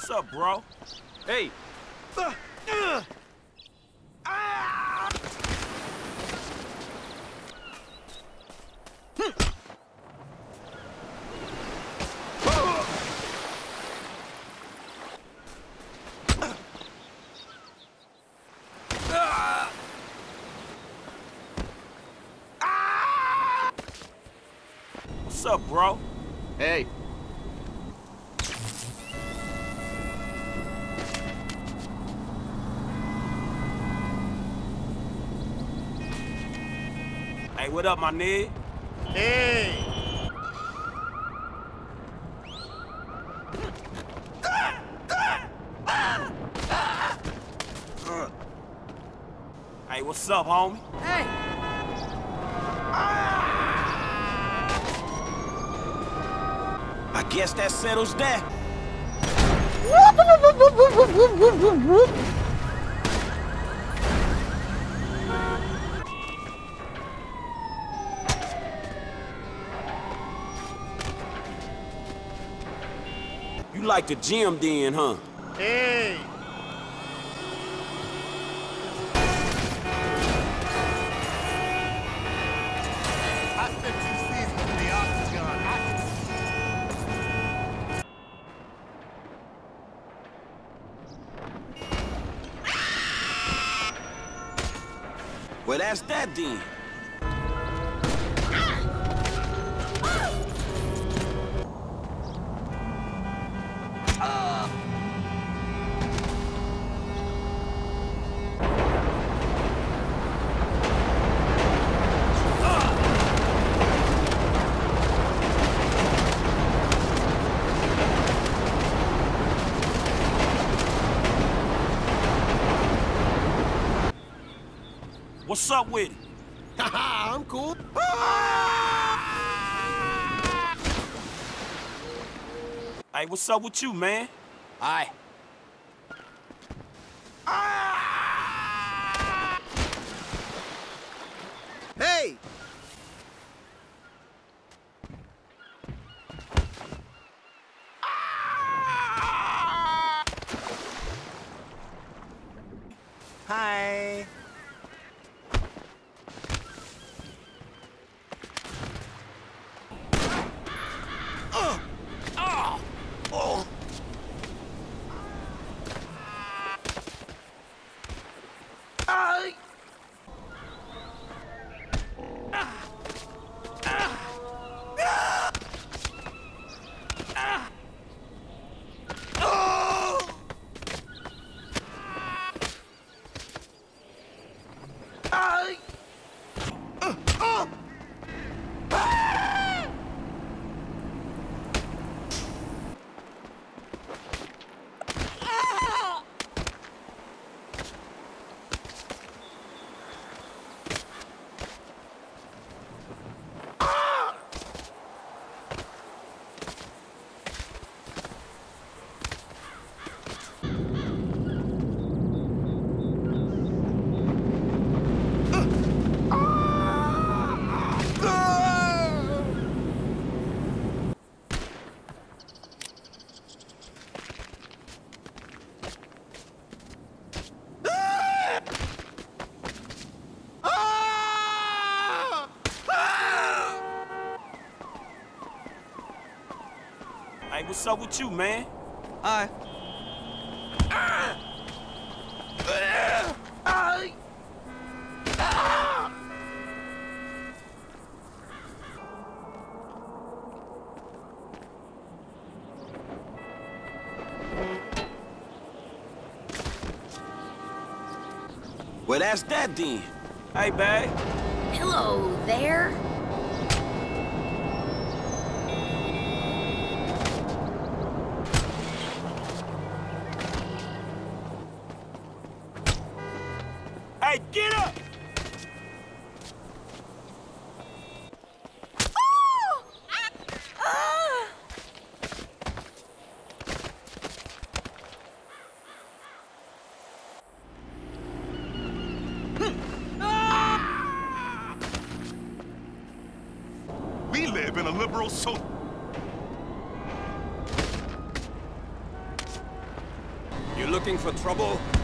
What's up, bro? Hey. What's up, bro? Hey. Hey, what up, my nigga? Hey. Hey, what's up, homie? Hey! I guess that settles that. You like the gym then, huh? Hey. I spent 2 seasons in the octagon. Well, that's that then. What's up with it? Haha, I'm cool. Hey, what's up with you, man? Hi. Hey! Hi. Hey, what's up with you, man? Hi. Well, that's that then. Hey, babe. Hello there. Hey, get up! We live in a liberal looking for trouble?